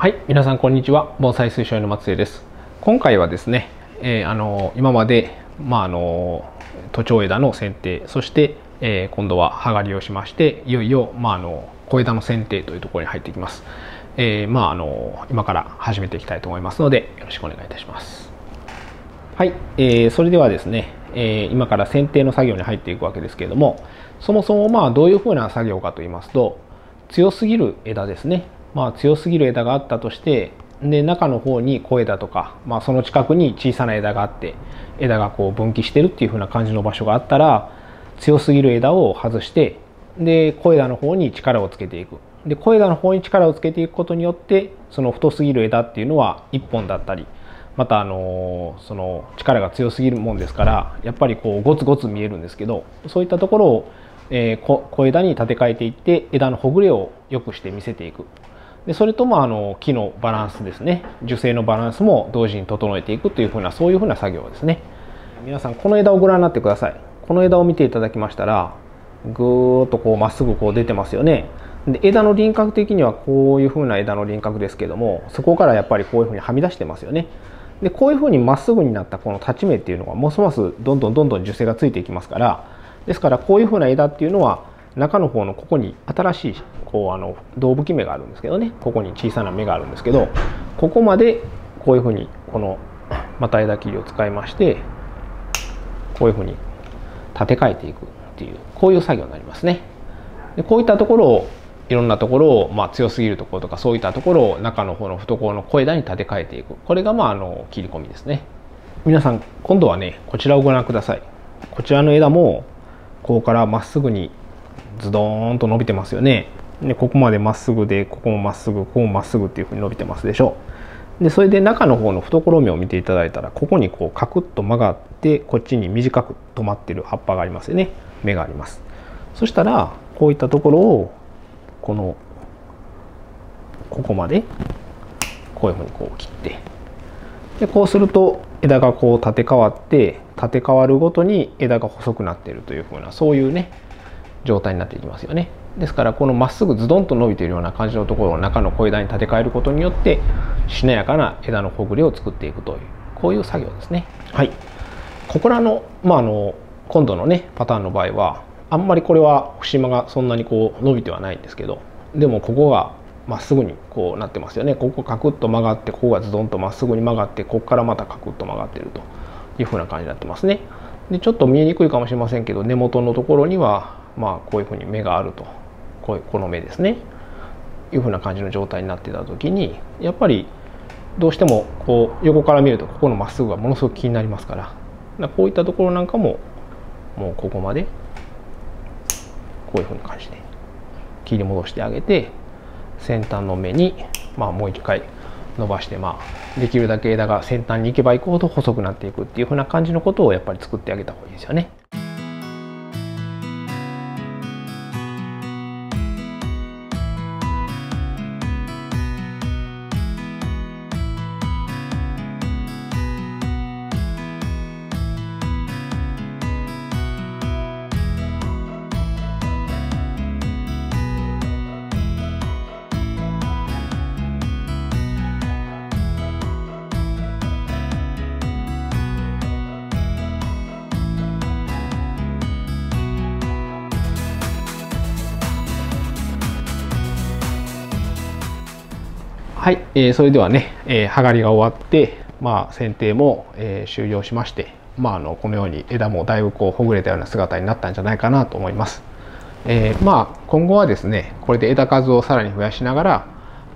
はい、皆さんこんにちは。防災推奨の松江です。今回はですね、今まで、都庁枝の剪定、そして、今度は葉刈りをしまして、いよいよ、小枝の剪定というところに入っていきます。今から始めていきたいと思いますので、よろしくお願いいたします。はい、それではですね、今から剪定の作業に入っていくわけですけれども、そもそもどういうふうな作業かと言いますと、強すぎる枝ですね。強すぎる枝があったとして、で中の方に小枝とか、その近くに小さな枝があって枝がこう分岐してるっていう風な感じの場所があったら、強すぎる枝を外して、で小枝の方に力をつけていく。で小枝の方に力をつけていくことによって、その太すぎる枝っていうのは1本だったり、またその力が強すぎるもんですから、やっぱりこうゴツゴツ見えるんですけど、そういったところを小枝に立て替えていって、枝のほぐれを良くして見せていく。でそれと木のバランスですね、樹勢のバランスも同時に整えていくというふうな、そういうふうな作業ですね。皆さんこの枝をご覧になってください。この枝を見ていただきましたら、ぐーっとこうまっすぐこう出てますよね。で枝の輪郭的にはこういうふうな枝の輪郭ですけども、そこからやっぱりこういうふうにはみ出してますよね。でこういうふうにまっすぐになったこの立ち目っていうのがますますどんどん樹勢がついていきますから、ですからこういうふうな枝っていうのは中の方のここに新しいこう胴吹き芽があるんですけどね、ここに小さな芽があるんですけど、ここまでこういうふうにこのまた枝切りを使いまして、こういうふうに立て替えていくっていう、こういう作業になりますね。でこういったところを、いろんなところを、強すぎるところとかそういったところを中の方の懐の小枝に立て替えていく、これが切り込みですね。皆さん今度はね、こちらをご覧ください。こちらの枝もここからまっすぐにズドーンと伸びてますよね。でここまでまっすぐで、ここもまっすぐ、ここもまっすぐっていうふうに伸びてますでしょう。でそれで中の方の懐芽を見ていただいたら、ここにこうカクッと曲がって、こっちに短く止まってる葉っぱがありますよね。芽があります。そしたらこういったところをここまでこういうふうにこう切って、でこうすると枝がこう立て替わって、立て替わるごとに枝が細くなっているというふうな、そういうね状態になっていきますよね。ですからこのまっすぐズドンと伸びているような感じのところを中の小枝に立て替えることによって、しなやかな枝のほぐれを作っていくという、こういう作業ですね。はい。ここらの今度のねパターンの場合は、あんまりこれは節間がそんなにこう伸びてはないんですけど、でもここがまっすぐにこうなってますよね。ここカクッと曲がって、ここがズドンとまっすぐに曲がって、ここからまたカクッと曲がっているというふうな感じになってますね。でちょっと見えにくいかもしれませんけど、根元のところにはこういうふうに芽があると、この芽ですね、いうふうな感じの状態になっていた時に、やっぱりどうしてもこう横から見るとここのまっすぐがものすごく気になりますから、こういったところなんかももうここまでこういうふうな感じで切り戻してあげて、先端の芽にもう一回伸ばして、できるだけ枝が先端に行けば行くほど細くなっていくっていうふうな感じのことをやっぱり作ってあげた方がいいですよね。はい、それではね、葉刈りが終わって、剪定も、終了しまして、このように枝もだいぶこうほぐれたような姿になったんじゃないかなと思います。今後はですね、これで枝数をさらに増やしながら、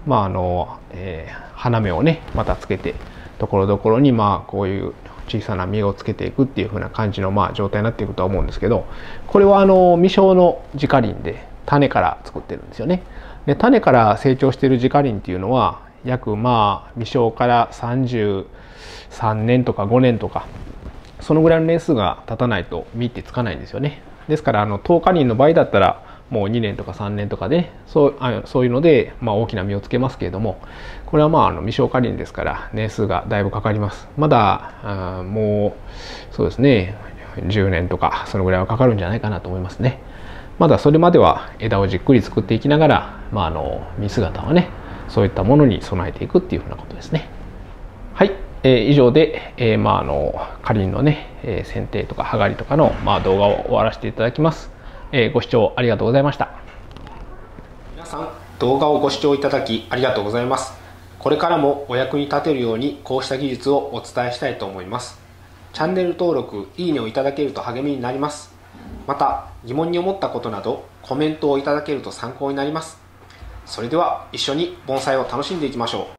花芽をねまたつけて、ところどころにこういう小さな実をつけていくっていう風な感じの状態になっていくとは思うんですけど、これは未生の自家林で種から作ってるんですよね。で種から成長している自家林っていうのは約未生から33年とか5年とか、そのぐらいの年数が経たないと実ってつかないんですよね。ですから糖果林の場合だったらもう2年とか3年とかでそういうので大きな実をつけますけれども、これは未生果林ですから年数がだいぶかかります。まだもうそうですね、10年とかそのぐらいはかかるんじゃないかなと思いますね。まだそれまでは枝をじっくり作っていきながら、実姿をねそういったものに備えていくっていうふうなことですね。はい、以上で、カリンのね、剪定とか剥がりとかの、動画を終わらせていただきます。ご視聴ありがとうございました。皆さん、動画をご視聴いただきありがとうございます。これからもお役に立てるようにこうした技術をお伝えしたいと思います。チャンネル登録、いいねをいただけると励みになります。また、疑問に思ったことなどコメントをいただけると参考になります。それでは一緒に盆栽を楽しんでいきましょう。